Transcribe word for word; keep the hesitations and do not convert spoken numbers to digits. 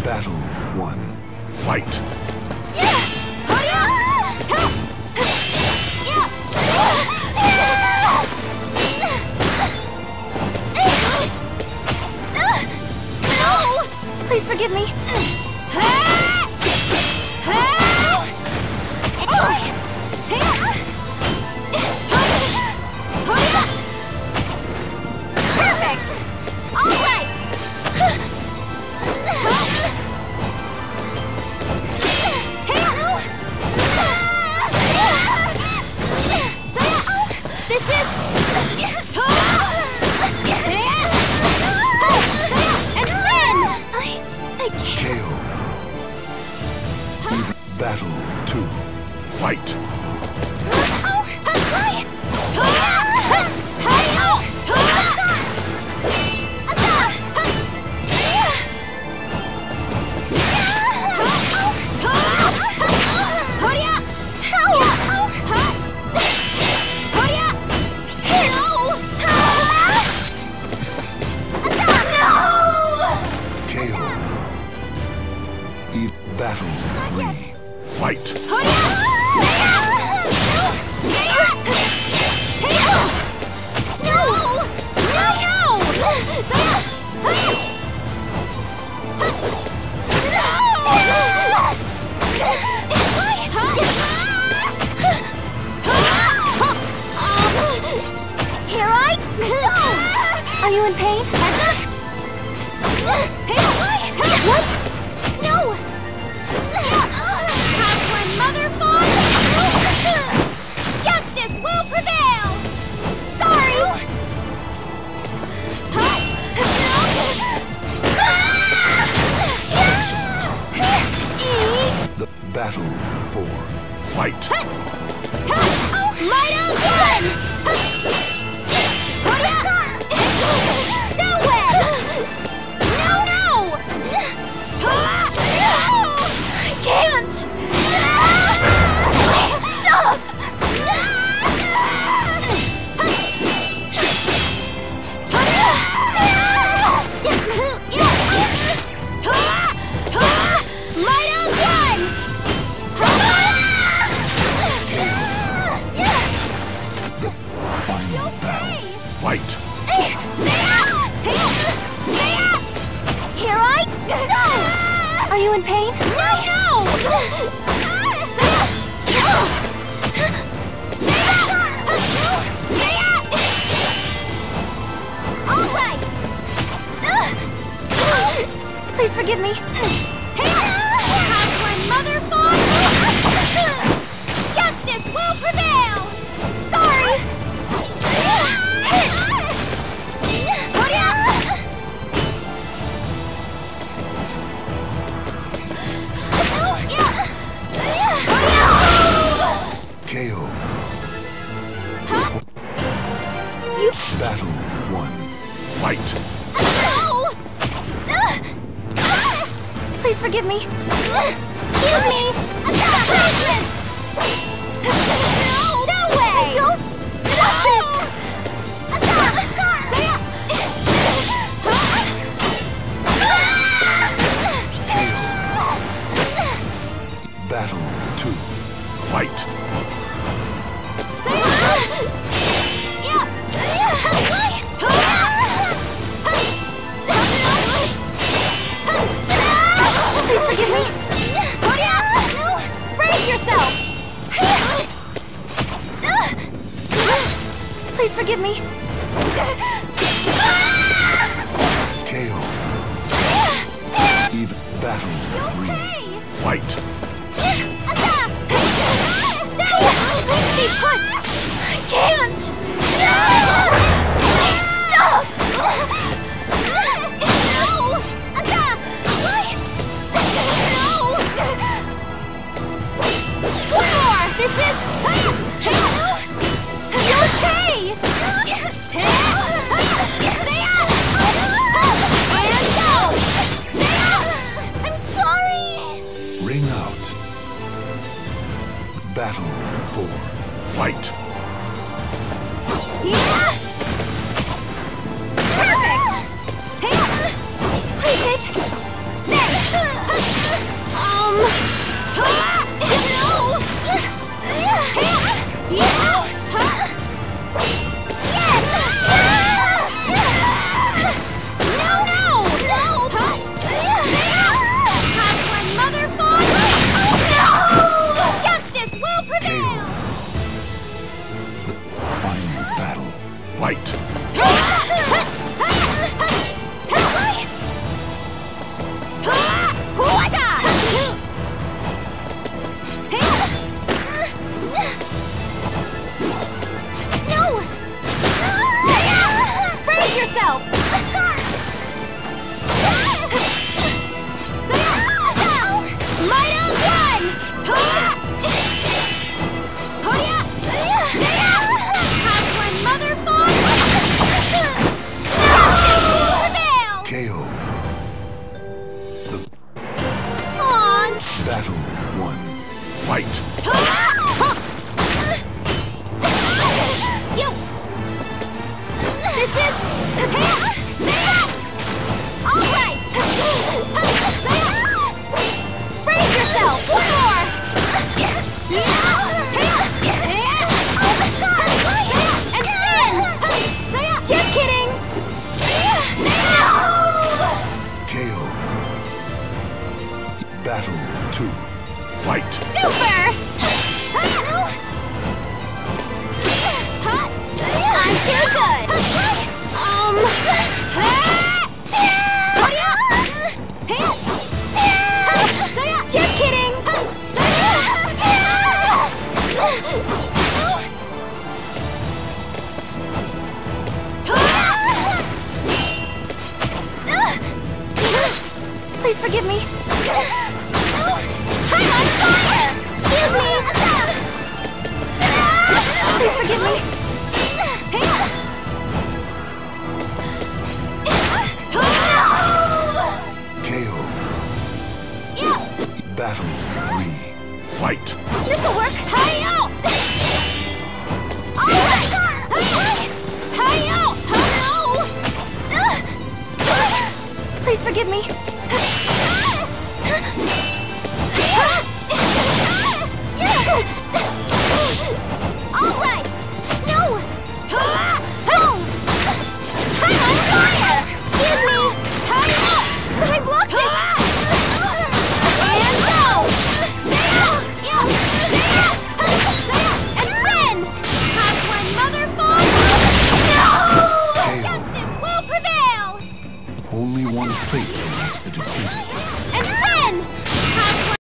Battle one. Fight. Please forgive me. Perfect! All right! This is... And spin! I... I can't... K O. Battle two. Fight. K O. Battle three. Fight. Here I go! Are you in pain? What? No! Have my mother fall? Justice will prevail! Sorry! The battle four. Fight. Light out gun! No way! No, no! I can't! Stop! Light out gun! Final battle. Fight. Here I go! Are you in pain? No, no! All right! Please forgive me. Have my mother fall? Justice will prevail! Sorry! K O. You... Battle one. Fight. Please forgive me. Excuse me. Punishment. No, no way. I don't want this. Battle two. Fight. Please forgive me. Brace yourself. Please forgive me. K O. Even battle three. Fight. Please stay put. I can't. Please stop. This is... You okay? And go! I'm sorry! Ring out. Battle four. Fight. Battle one. Fight! You! This is... Alright! Brace yourself! One more! And spin! Just kidding! K O. Battle two. Fight! Super! I'm too good! Um... Just kidding! Please forgive me. I'm on fire! Excuse me! Please forgive me. K O. Battle three. Fight! This'll work! Hi-yo! Alright! Hi-yo! Hello! Please forgive me. Alright! No! Oh! I'm on fire! Excuse me! But I blocked it! And go! And spin! That's when Mother falls! No! K O. Justice will prevail! Only one fate awaits the defeated.